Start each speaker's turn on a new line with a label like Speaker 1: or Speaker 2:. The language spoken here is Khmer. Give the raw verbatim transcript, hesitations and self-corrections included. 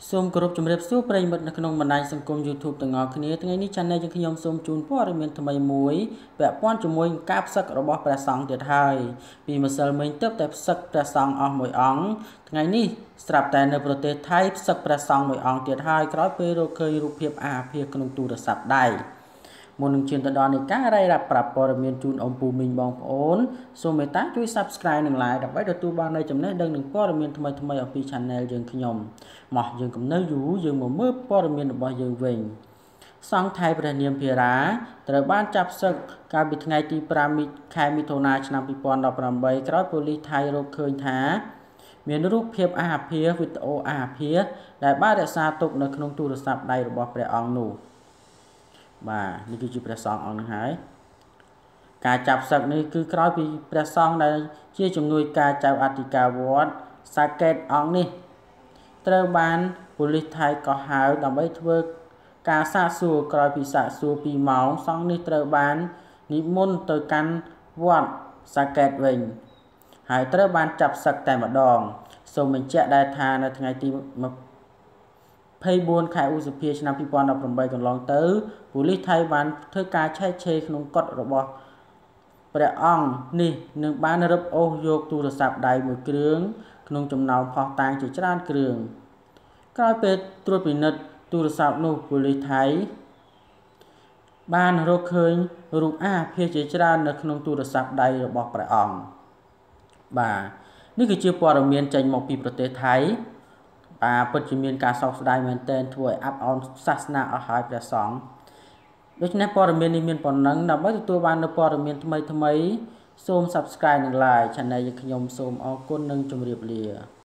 Speaker 1: សូមគោរពជំរាបសួរប្រិយមិត្តនៅក្នុងបណ្ដាញសង្គម YouTube ទាំងអស់គ្នាថ្ងៃនេះ Channel យើងខ្ញុំសូមជូនព័ត៌មានថ្មីមួយពាក់ព័ន្ធជាមួយនឹងការផ្សឹករបស់ព្រះសង្ឃទៀតហើយពីម្សិលមិញទើបតែផ្សឹកព្រះសង្ឃអស់មួយអង្គថ្ងៃនេះស្រាប់តែនៅប្រទេសថៃផ្សឹកព្រះសង្ឃមួយអង្គទៀតហើយក្រោយពេលរកឃើញរូបភាពអាភាសក្នុងទូរស័ព្ទដៃមុននឹងឈានទៅដល់នៃការរាយរាប់ប្រាប់ព័ត៌មានជូនអំពូមីងបងប្អូនសូមមេត្តាជួយ Subscribe និង Like ដើម្បីទទួលបាននូវចំណេះដឹងនិងព័ត៌មានថ្មីៗអំពី Channel យើងខ្ញុំមកយើងកំនៅយូរយើងមកមើលព័ត៌មានរបស់យើងវិញសង្ឃថៃព្រះនាមភារាត្រូវបានចាប់ផ្សឹកកាលពីថ្ងៃទីប្រាំខែមិថុនាឆ្នាំពីរពាន់ដប់ប្រាំបីក្រោយប៉ូលីសថៃរកឃើញថាមានរូបភាពអាភាសវីដេអូអាភាសដែលបានរក្សាទុកនៅក្នុងទូរស័ព្ទដៃរបស់ព្រះអង្គនោះបាទនេះគឺជាព្រះសង្ឃអង្គនឹងហើយការចាប់ផ្សឹកនេះគឺក្រោយពីព្រះសង្ឃដែលជាជំនួយការចៅអធិការវត្តសាកេតអង្គនេះត្រូវបានប៉ូលីសថៃកោះហៅដើម្បីធ្វើការសាកសួរក្រោយពីសាកសួរពីរម៉ោងសង្ឃនេះត្រូវបាននិមន្តទៅកាន់វត្តសាកេតវិញហើយត្រូវបានចាប់ផ្សឹកតែម្ដងសូមបញ្ជាក់ដែរថានៅថ្ងៃទីភ័យបួនខែឧសភាឆ្នាំពីរពាន់ដប់ប្រាំបីកន្លងទៅប៉ូលីសថៃបានធ្វើការឆែកឆេរក្នុងកុដិរបស់ព្រះអង្គនេះនឹងបានរឹបអូសយកទូរស័ព្ទដៃមួយគ្រឿងក្នុងចំណោមផុសតាងជាច្រើនគ្រឿងក្រោយពេលត្រួតពិនិត្យទូរស័ព្ទនោះប៉ូលីសថៃបានរកឃើញរូបអាភាសជាច្រើននៅក្នុងទូរស័ព្ទដៃរបស់ព្រះអង្គបាទនេះគឺជាព័ត៌មានចេញមកពីប្រទេសថៃបាទពិតជាមានការសោកស្ដាយមែនទែនធ្វើឲ្យអាប់អន់សាសនាអស់ហើយព្រះសង្ឃដូច្នេះព័ត៌មាននេះមានប៉ុណ្ណឹងដើម្បីទទួលបាននូវព័ត៌មានថ្មីៗសូម Subscribe និង Like Channel យើងខ្ញុំសូមអរគុណនិងជម្រាបលា